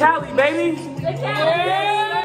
Cali, baby. Yeah.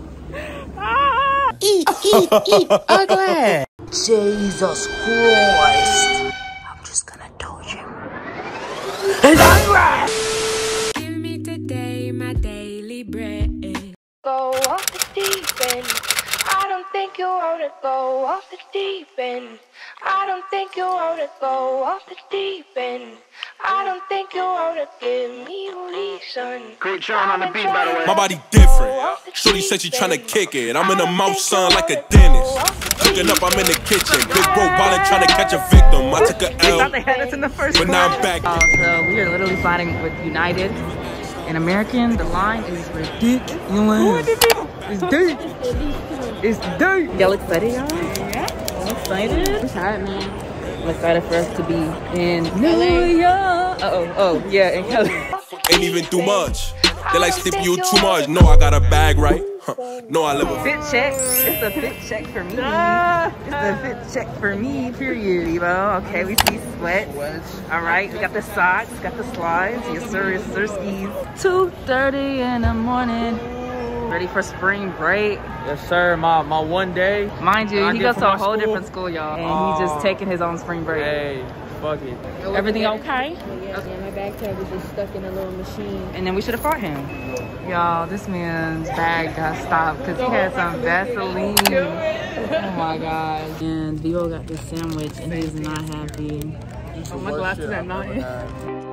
Eat, ugly. Jesus Christ. I'm just gonna touch him. It's hungry. Give me today my daily bread. Go off the deep end. I don't think you ought to go off the deep end. I don't think you ought to go off the deep end. I don't think you ought to give me a reason. Great Sean on the beat, by the way. My body different. Shorty said she tryna kick it. I'm in the mouth, son, like a dentist. Cooking up, I'm in the kitchen. Big bro ballin', tryna catch a victim. I took a L. Thought they had us in the first but now I'm back. So we are literally fighting with United and American. The line is ridiculous. It's dirt. It's dirt. Y'all excited, y'all? Yeah. Y'all excited? I'm tired, man. I'm excited for us to be in New York. Oh, yeah, in Cali. Ain't even too much. They like slip you too much. No, I got a bag right. No, I live a fit check. It's a fit check for me. It's a fit check for me, period, Evo. Okay, we see sweat. All right, we got the socks, got the slides. Yes, sir, yes, sir, skis. 2:30 in the morning. Ready for spring break. Yes, sir. My one day. Mind you, he goes to a whole different school, y'all. And he's just taking his own spring break. Hey, fuck it. Everything okay? Yeah, my bag tag was just stuck in a little machine. And then we should have fought him. Y'all, this man's bag got stopped because he had some Vaseline. Oh my God. And Vivo got this sandwich and he's not happy. Oh, my glasses are not in.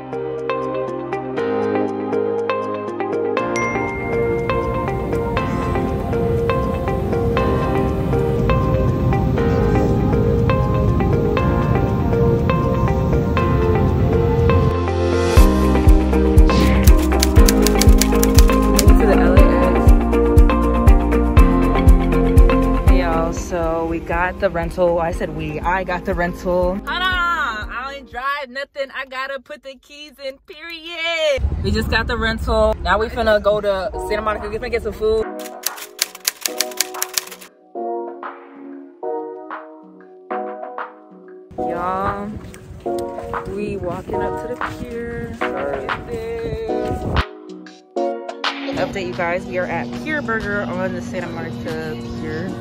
The rental. I said I got the rental. Hold on, I ain't drive nothing. I gotta put the keys in, period. We just got the rental. Now we finna go to Santa Monica. We're gonna get some food. Y'all, we walking up to the pier. Update you guys, we are at Pier Burger on the Santa Monica Pier.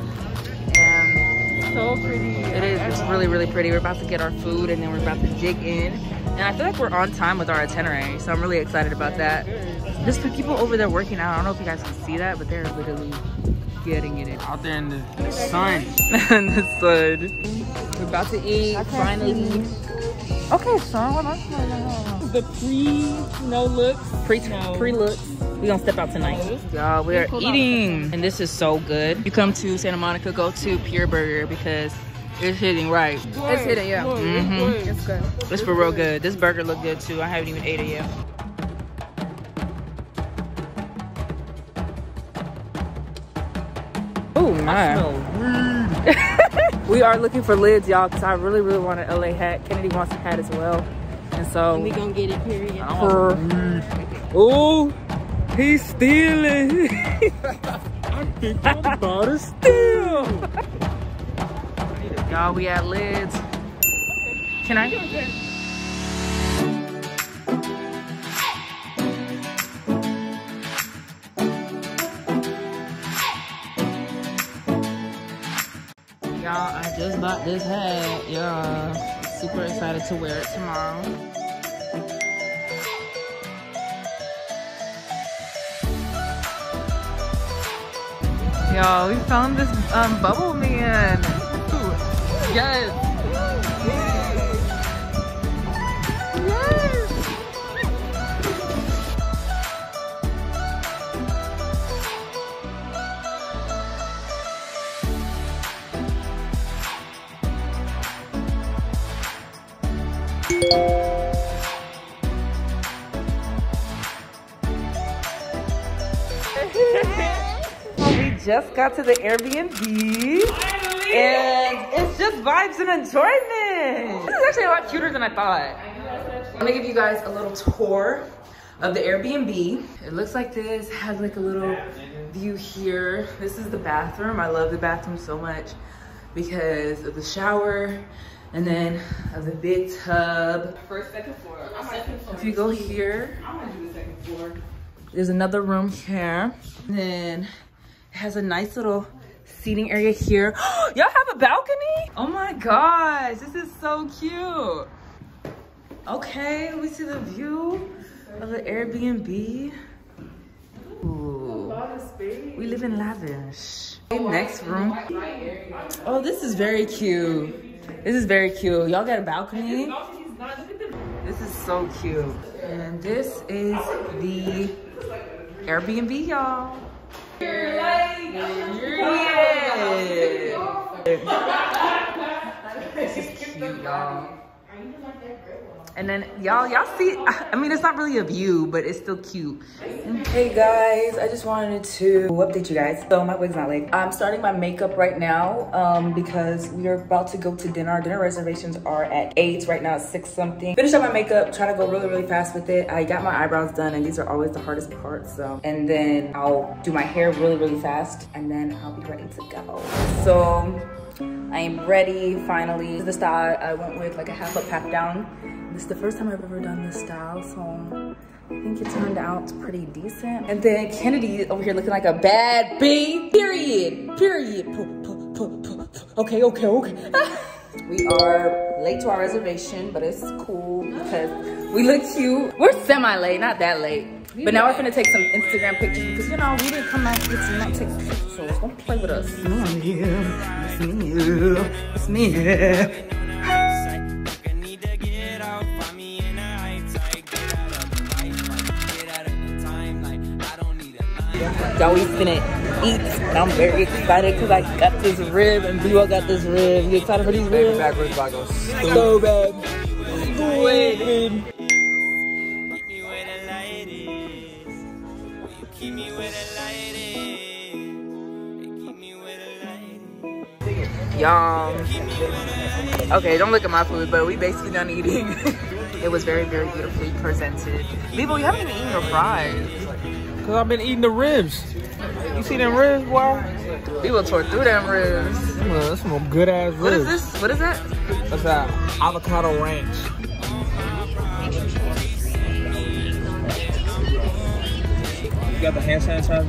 So pretty. It is. It's really, really pretty. We're about to get our food and then we're about to dig in. And I feel like we're on time with our itinerary, so I'm really excited about that. There's people over there working out. I don't know if you guys can see that, but they're literally getting it in. Out there in the sun. In the sun. We're about to eat, finally. Okay, son, hold on. The pre-looks. Pre-looks. We're gonna step out tonight. Y'all, we are eating. And this is so good. You come to Santa Monica, go to Pier Burger because it's hitting right. It's hitting, yeah. It's good. It's for real good. This burger look good too. I haven't even ate it yet. Oh my. We are looking for lids, y'all, because I really, really want an LA hat. Kennedy wants a hat as well. And so we gonna get it, period. Oh, he's stealing. I think I'm about to steal. Y'all, we at lids. Can I? Y'all, I just bought this hat. Y'all, super excited to wear it tomorrow. Y'all, we found this bubble man. Yes. We just got to the Airbnb. Finally. And it's just vibes and enjoyment. This is actually a lot cuter than I thought. I'm gonna give you guys a little tour of the Airbnb. It looks like this, has like a little view here. This is the bathroom. I love the bathroom so much because of the shower and then of the big tub. First, second floor. I'm second floor. If you go here, I'm gonna do the second floor. There's another room here. And then it has a nice little seating area here. Y'all have a balcony? Oh my gosh, this is so cute. Okay, we see the view of the Airbnb. Ooh, we live in lavish. Okay, next room. Oh, this is very cute. This is very cute. Y'all got a balcony? This is so cute. And this is the Airbnb, y'all. Yeah. This is cute, y'all. And then y'all see, I mean, it's not really a view, but it's still cute. Hey guys, I just wanted to update you guys. So my wig's not late. I'm starting my makeup right now because we are about to go to dinner. Dinner reservations are at 8. Right now it's 6 something. Finish up my makeup, trying to go really, really fast with it. I got my eyebrows done and these are always the hardest parts. So, and then I'll do my hair really, really fast and then I'll be ready to go. So I am ready finally. This is the style I went with, like a half up, half down. This is the first time I've ever done this style, so I think it turned out pretty decent. And then Kennedy over here looking like a bad bee, period. Okay. We are late to our reservation, but it's cool because we look cute. We're semi-late, not that late. But now we're gonna take some Instagram pictures because, you know, we didn't come out here to not take pictures, so don't play with us. It's me. Y'all, we finna eat, and I'm very excited because I got this rib and Blue got this rib. You excited for these ribs? Backwards, so bad. Y'all, okay, don't look at my food, but we basically done eating. It was very, very beautifully presented. Bebo, you haven't even eaten your fries. Cause I've been eating the ribs. You see them ribs, boy? Bebo tore through them ribs. That's some good ass ribs. What is this? What is that? That's that avocado ranch. You got the hand sanitizer?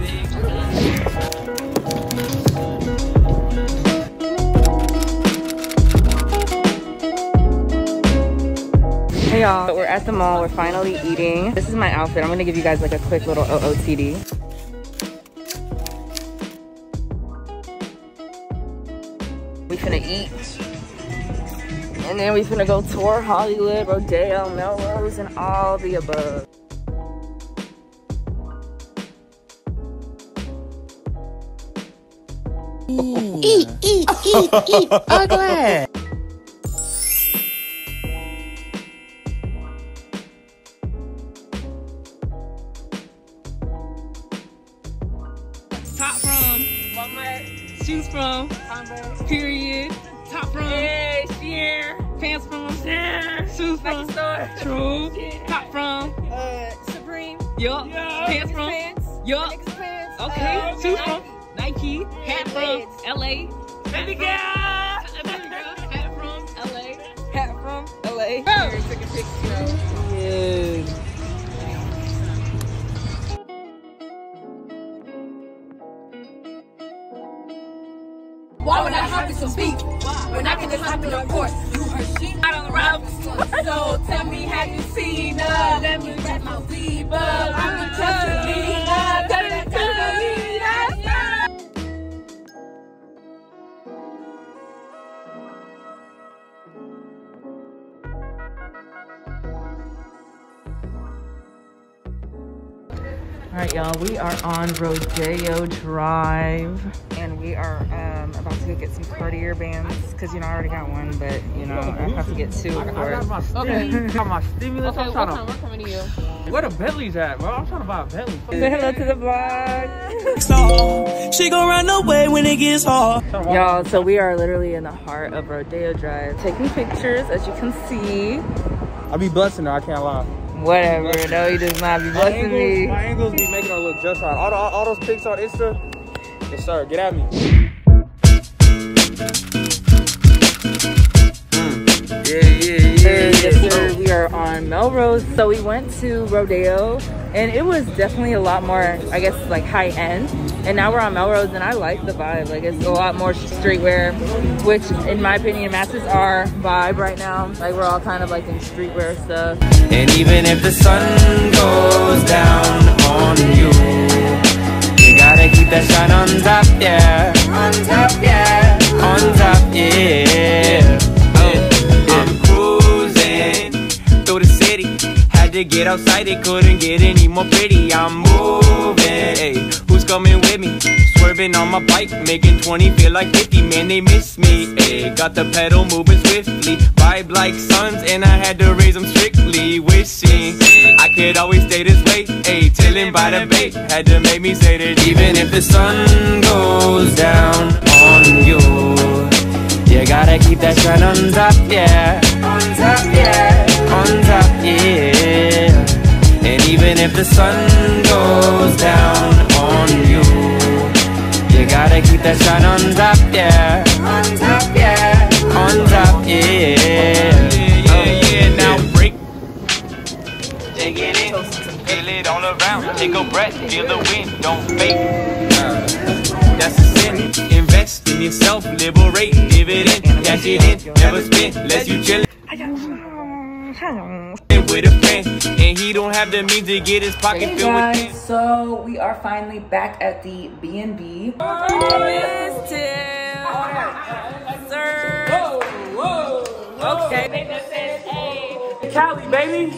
Hey y'all, we're at the mall, we're finally eating. This is my outfit. I'm gonna give you guys like a quick little OOTD. We finna eat. And then we finna go tour Hollywood, Rodeo, Melrose, and all the above. Eat, ugly. Top from Walmart. Shoes from Converse. Period. Top from Sheer. Pants from Sheer. Shoes from Store. True. Top from Supreme. Yup. Pants from Yup. Okay. Shoes from Nike. Hat from LA. Baby girl. Hat from LA. Hat from LA. Here's taking pictures. Yeah. Why would I hop in some beef when I can just hop in a course? You heard shit, I don't rap. So tell me, have you seen her? Let me wrap my weave up. I'm a Tessalina. Tell me that Tessalina. All right, y'all, we are on Rodeo Drive, and we are about to go get some Cartier bands, because, you know, I already got one, but, you know, I have to get 2, of course. I got my stimulus. Okay, we're coming to you. Where the Bentley's at, bro? I'm trying to buy a Bentley. Say hello to the vlog. She gon' run away when it gets hard. Y'all, so we are literally in the heart of Rodeo Drive, taking pictures, as you can see. I be blessing her, I can't lie. Whatever, no, he does not be blessing me. My angles be making her look just right. All those pics on Insta, yes sir, get at me. Yes, sir, we we are on Melrose. So we went to Rodeo and it was definitely a lot more, I guess, like high end. And now we're on Melrose and I like the vibe. Like it's a lot more streetwear, which in my opinion matches our vibe right now. Like we're all kind of like in streetwear stuff. And even if the sun goes down on you, you gotta keep that shine on top, yeah. On top, yeah. On top, yeah. I'm cruising through the city. Had to get outside, it couldn't get any more pretty. I'm moving, hey. Who's coming with me? Swerving on my bike, making 20 feel like 50. Man, they miss me, ayy. Got the pedal moving swiftly. Vibe like suns, and I had to raise them strictly. Wishing I could always stay this way, ayy. Chilling by the bay, had to make me say that even if the sun goes down on you, you gotta keep that shine on top, yeah. On top, yeah. On top, yeah. And even if the sun goes down on you, you gotta keep that shine on top, yeah. On top, yeah. On top, yeah. Yeah. Now break. Take it in, feel it all around. Take a breath, feel the wind, don't fake. That's a sin. Invest in yourself, liberate, dividend, cash it in, never spend, unless you chillin'. With a friend, and he don't have the means to get his pocket filled with things. So we are finally back at the B&B. Okay. Cali, baby.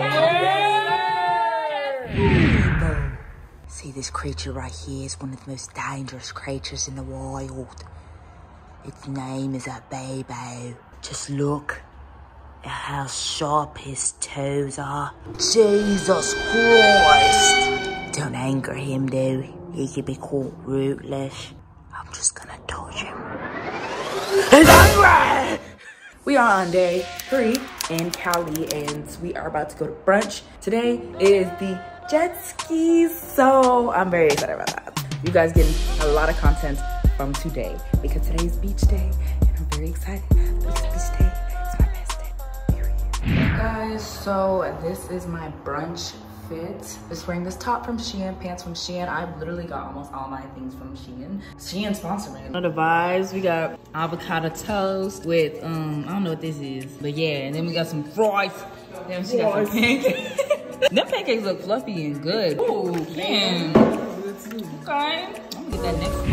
See, this creature right here is one of the most dangerous creatures in the wild. Its name is a baby. Just look at how sharp his toes are. Jesus Christ! Don't anger him, though. He could be called ruthless. I'm just gonna dodge him. He's hungry! We are on day 3 in Cali and we are about to go to brunch. Today is the jet skis, so I'm very excited about that. You guys getting a lot of content from today because today's beach day and I'm very excited because beach day is my best day, period. Hey guys, so this is my brunch fit. Just wearing this top from Shein, pants from Shein. I literally got almost all my things from Shein. Shein sponsored me. The vibes, we got avocado toast with, I don't know what this is, but yeah, and then we got some fries. Then she got some pancakes. Them pancakes look fluffy and good. Ooh, man. Okay, I'm gonna get that next one.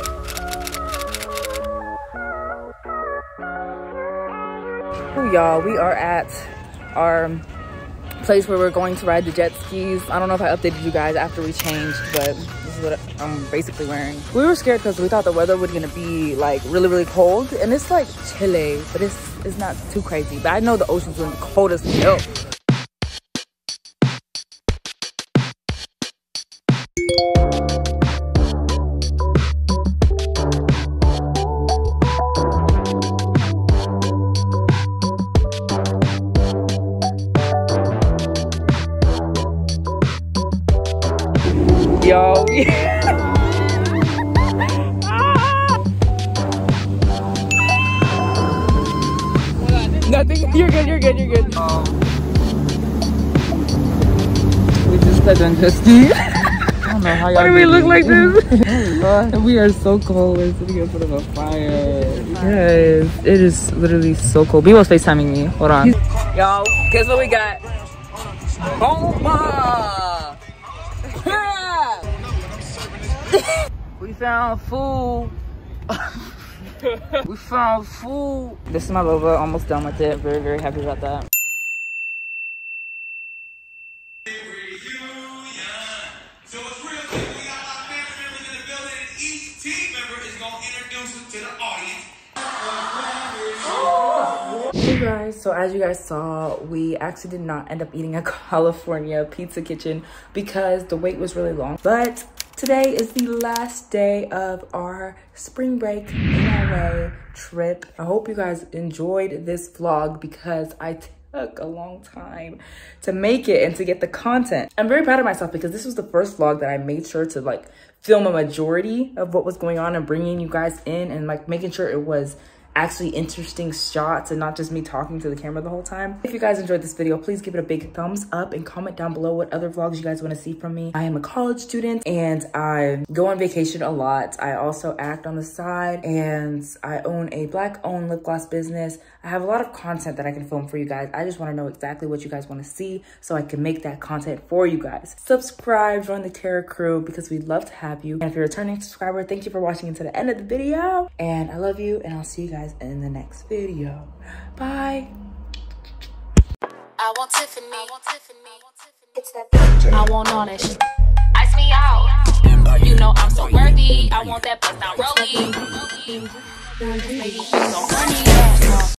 Oh, y'all, we are at our place where we're going to ride the jet skis. I don't know if I updated you guys after we changed, but this is what I'm basically wearing. We were scared because we thought the weather was gonna be like really, really cold, and it's like chilly, but it's not too crazy. But I know the ocean's gonna be cold as hell. Yo, nothing. You're good. We just said undusty. I don't know how y'all. Why do we look like this? We are so cold. We're sitting in front of a fire. Yes, it is literally so cold. Bemo's FaceTiming me. Hold on. Yo, guess what we got? Bomba! We found food. We found food. This is my logo. Almost done with it. Very, very happy about that. So it's real quick. We got our family members in the building, and each team member is gonna introduce us to the audience. Hey guys, so as you guys saw, we actually did not end up eating at California Pizza Kitchen because the wait was really long. But today is the last day of our spring break in LA trip. I hope you guys enjoyed this vlog because I took a long time to make it and to get the content. I'm very proud of myself because this was the first vlog that I made sure to like film a majority of what was going on and bringing you guys in and like making sure it was actually interesting shots and not just me talking to the camera the whole time. If you guys enjoyed this video, please give it a big thumbs up and comment down below what other vlogs you guys want to see from me. I am a college student and I go on vacation a lot. I also act on the side and I own a Black-owned lip gloss business. I have a lot of content that I can film for you guys. I just want to know exactly what you guys want to see so I can make that content for you guys. Subscribe, join the Terra crew because we'd love to have you. And if you're a returning subscriber, thank you for watching until the end of the video. And I love you and I'll see you guys in the next video. Bye. I want Tiffany. It's that. I want all that shit. Ice me out. You know I'm so worthy. I want that bust down rollie. So horny.